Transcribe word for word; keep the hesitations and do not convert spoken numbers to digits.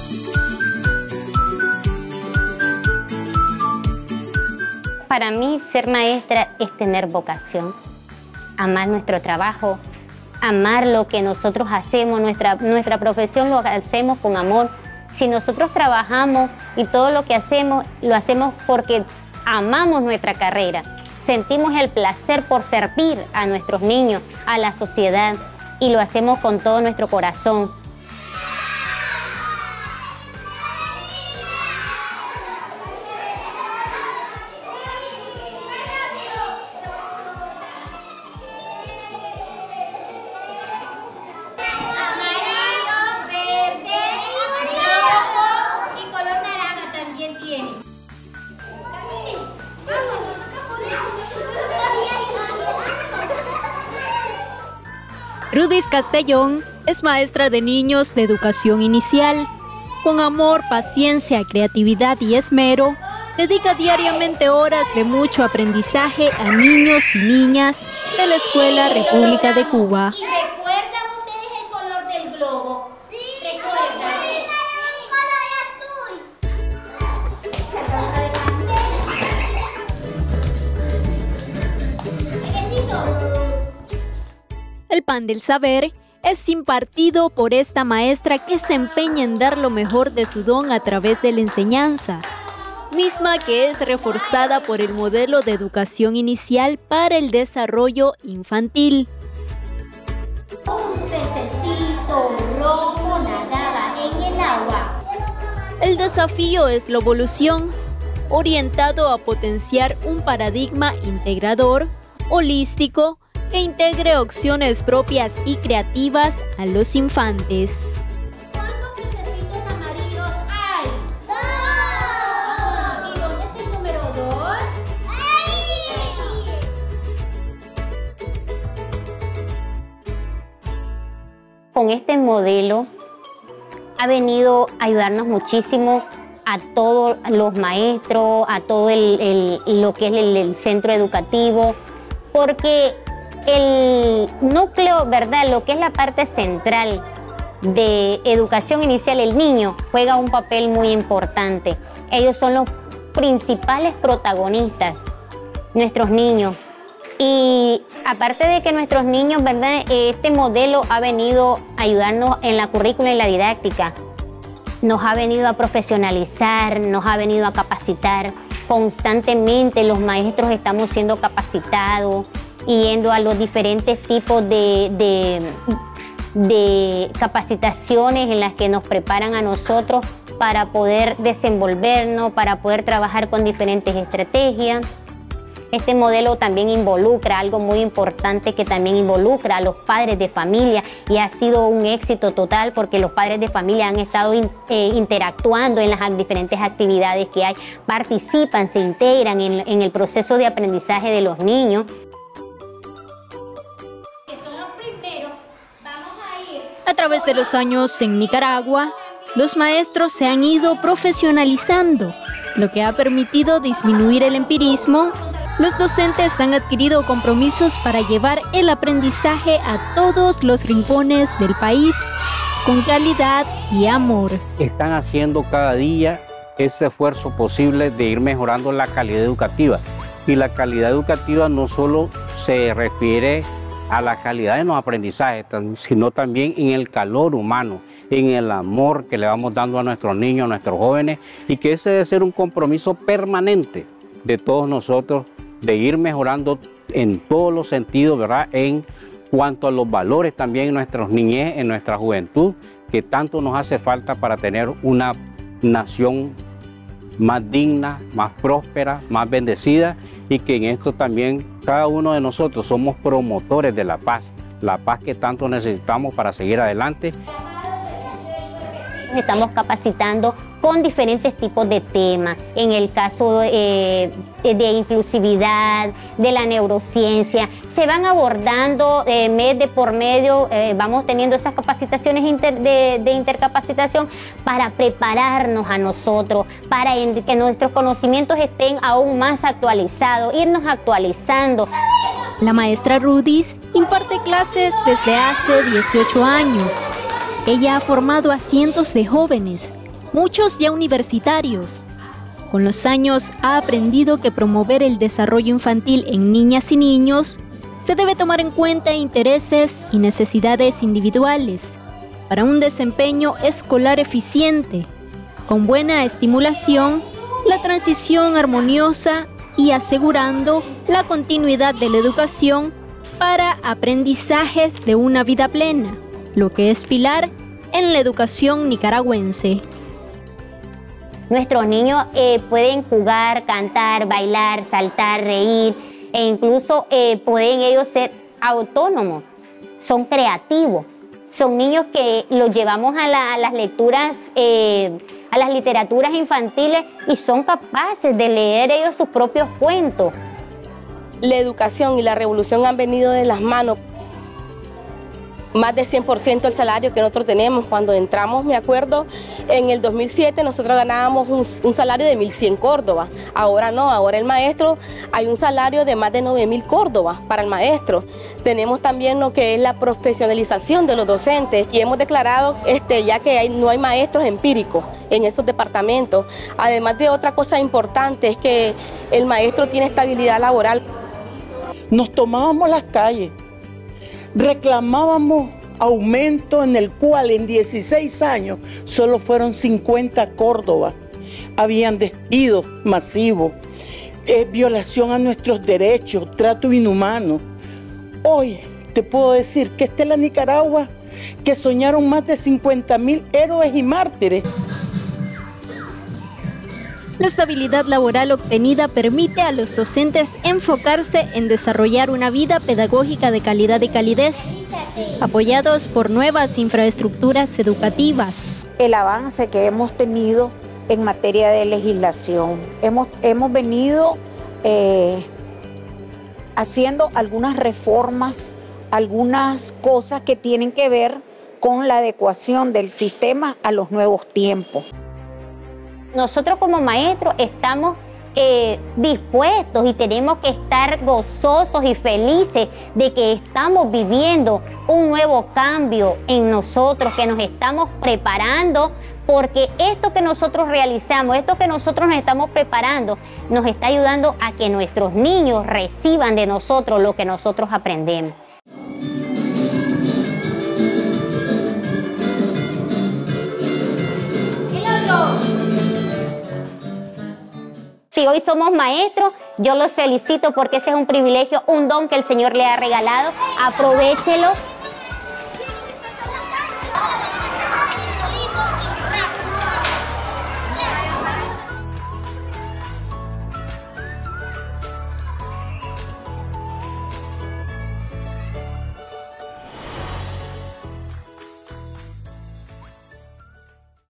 Para mí, ser maestra es tener vocación, amar nuestro trabajo, amar lo que nosotros hacemos, nuestra, nuestra profesión lo hacemos con amor. Si nosotros trabajamos y todo lo que hacemos, lo hacemos porque amamos nuestra carrera, sentimos el placer por servir a nuestros niños, a la sociedad, y lo hacemos con todo nuestro corazón. Rudis Castellón es maestra de niños de educación inicial. Con amor, paciencia, creatividad y esmero, dedica diariamente horas de mucho aprendizaje a niños y niñas de la Escuela República de Cuba. ¿Y recuerdan ustedes el color del globo? Sí, recuerdan. El color azul. Saltamos adelante. El pan del saber es impartido por esta maestra que se empeña en dar lo mejor de su don a través de la enseñanza, misma que es reforzada por el modelo de educación inicial para el desarrollo infantil. Un pececito rojo nadaba en el agua. El desafío es la evolución, orientado a potenciar un paradigma integrador, holístico, que integre opciones propias y creativas a los infantes. ¿Cuántos pececitos amarillos hay? ¡Dos! ¿Y dónde está el número dos? ¡Ahí! Con este modelo ha venido a ayudarnos muchísimo a todos los maestros, a todo el, el, lo que es el, el centro educativo, porque el núcleo, ¿verdad?, lo que es la parte central de educación inicial, el niño juega un papel muy importante. Ellos son los principales protagonistas, nuestros niños. Y aparte de que nuestros niños, ¿verdad?, este modelo ha venido a ayudarnos en la currícula y la didáctica. Nos ha venido a profesionalizar, nos ha venido a capacitar. Constantemente los maestros estamos siendo capacitados, yendo a los diferentes tipos de, de, de capacitaciones en las que nos preparan a nosotros para poder desenvolvernos, para poder trabajar con diferentes estrategias. Este modelo también involucra algo muy importante, que también involucra a los padres de familia, y ha sido un éxito total porque los padres de familia han estado in, eh, interactuando en las diferentes actividades que hay, participan, se integran en, en el proceso de aprendizaje de los niños. A través de los años en Nicaragua, los maestros se han ido profesionalizando, lo que ha permitido disminuir el empirismo. Los docentes han adquirido compromisos para llevar el aprendizaje a todos los rincones del país, con calidad y amor. Están haciendo cada día ese esfuerzo posible de ir mejorando la calidad educativa. Y la calidad educativa no solo se refiere a la calidad de los aprendizajes, sino también en el calor humano, en el amor que le vamos dando a nuestros niños, a nuestros jóvenes, y que ese debe ser un compromiso permanente de todos nosotros, de ir mejorando en todos los sentidos, ¿verdad?, en cuanto a los valores también en nuestras niñez, en nuestra juventud, que tanto nos hace falta para tener una nación más digna, más próspera, más bendecida, y que en esto también cada uno de nosotros somos promotores de la paz, la paz que tanto necesitamos para seguir adelante. Estamos capacitando con diferentes tipos de temas, en el caso eh, de inclusividad, de la neurociencia, se van abordando eh, mes de por medio, eh, vamos teniendo esas capacitaciones inter, de, de intercapacitación para prepararnos a nosotros, para que nuestros conocimientos estén aún más actualizados, irnos actualizando. La maestra Rudis imparte clases desde hace dieciocho años. Ella ha formado a cientos de jóvenes muchos ya universitarios. Con los años ha aprendido que promover el desarrollo infantil en niñas y niños se debe tomar en cuenta intereses y necesidades individuales para un desempeño escolar eficiente, con buena estimulación, la transición armoniosa y asegurando la continuidad de la educación para aprendizajes de una vida plena, lo que es pilar en la educación nicaragüense. Nuestros niños eh, pueden jugar, cantar, bailar, saltar, reír e incluso eh, pueden ellos ser autónomos, son creativos. Son niños que los llevamos a, la, a las lecturas, eh, a las literaturas infantiles y son capaces de leer ellos sus propios cuentos. La educación y la revolución han venido de las manos. Más de cien por ciento el salario que nosotros tenemos. Cuando entramos, me acuerdo, en el dos mil siete nosotros ganábamos un, un salario de mil cien córdobas. Ahora no, ahora el maestro, hay un salario de más de nueve mil córdobas para el maestro. Tenemos también lo que es la profesionalización de los docentes y hemos declarado este, ya que hay, no hay maestros empíricos en esos departamentos. Además de otra cosa importante es que el maestro tiene estabilidad laboral. Nos tomábamos las calles. Reclamábamos aumento en el cual en dieciséis años solo fueron cincuenta córdobas. Habían despidos masivos, eh, violación a nuestros derechos, trato inhumano. Hoy te puedo decir que esta es la Nicaragua que soñaron más de cincuenta mil héroes y mártires. La estabilidad laboral obtenida permite a los docentes enfocarse en desarrollar una vida pedagógica de calidad y calidez, apoyados por nuevas infraestructuras educativas. El avance que hemos tenido en materia de legislación. Hemos, hemos venido eh, haciendo algunas reformas, algunas cosas que tienen que ver con la adecuación del sistema a los nuevos tiempos. Nosotros como maestros estamos eh, dispuestos y tenemos que estar gozosos y felices de que estamos viviendo un nuevo cambio en nosotros, que nos estamos preparando, porque esto que nosotros realizamos, esto que nosotros nos estamos preparando, nos está ayudando a que nuestros niños reciban de nosotros lo que nosotros aprendemos. Si hoy somos maestros, yo los felicito porque ese es un privilegio, un don que el Señor le ha regalado. Aprovéchelo